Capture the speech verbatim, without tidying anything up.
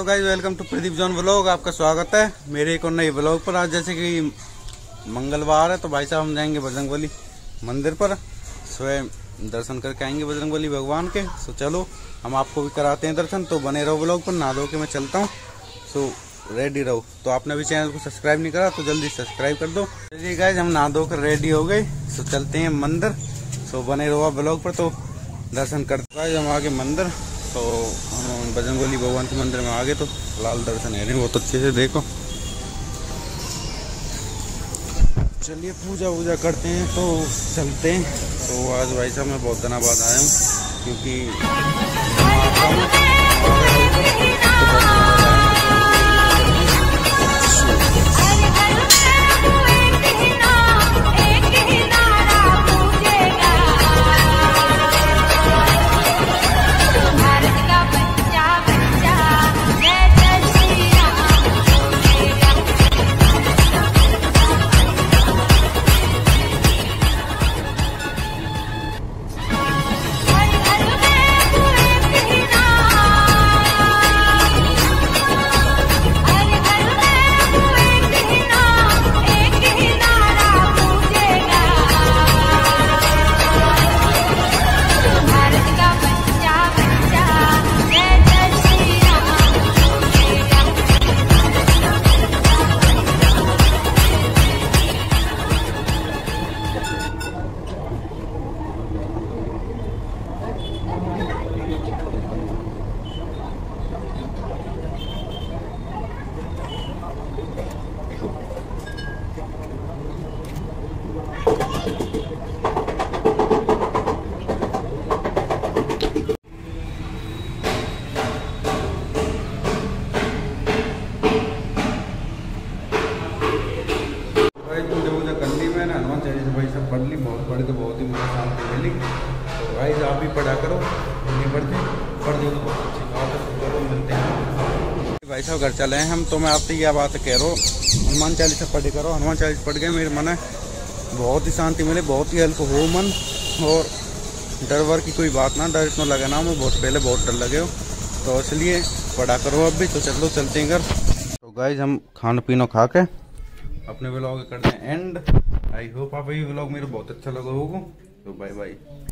Hello guys, welcome to Pradeep John vlog. आपका स्वागत है मेरे एक और नई व्लॉग पर। आज जैसे कि मंगलवार है तो भाई साहब हम जाएंगे बजरंगबली मंदिर पर, स्वयं दर्शन करके आएंगे बजरंगबली भगवान के। तो चलो हम आपको भी कराते हैं दर्शन, तो बने रहो व्लॉग पर। नहा धो के मैं चलता हूँ, तो रेडी रहो। तो आपने भी चैनल को सब्सक्राइब नहीं करा तो जल्दी सब्सक्राइब कर दो। चलिए गाइस, हम नहा धो कर रेडी हो गए, तो चलते हैं मंदिर। तो बने रहो व्लॉग पर, तो दर्शन करते गाइस हम आगे मंदिर। तो हम बजरंगबली भगवान के मंदिर में आ गए, तो लाल दर्शन है बहुत अच्छे से, देखो। चलिए पूजा वूजा करते हैं तो चलते हैं। तो आज भाई साहब मैं बहुत दिनों बाद आया हूँ, क्योंकि हनुमान चालीसा भाई सब पढ़ ली, बहुत पढ़ के बहुत ही मुझे शांति मिली। तो भाई आप भी पढ़ा करो, नहीं पढ़ते पढ़ दो तो बहुत अच्छी बात है। करो, मिलते हैं भाई साहब, घर चले हैं हम। तो मैं आपसे यह बात कह रहा हूँ, हनुमान चालीसा पढ़े करो। हनुमान चालीसा पढ़ गए मेरे मन है बहुत ही शांति मिले, बहुत ही हल्का हो मन, और डर वर की कोई बात ना, डर इतना लगे ना, मैं बहुत पहले बहुत डर लगे हो, तो इसलिए पढ़ा करो अब भी। तो चलो चलते हैं घर। तो गाइज हम खाना पीना खा के अपने व्लॉग करते हैं एंड। आई होप आप ये व्लॉग मेरे बहुत अच्छा लगा होगा। तो बाय बाय।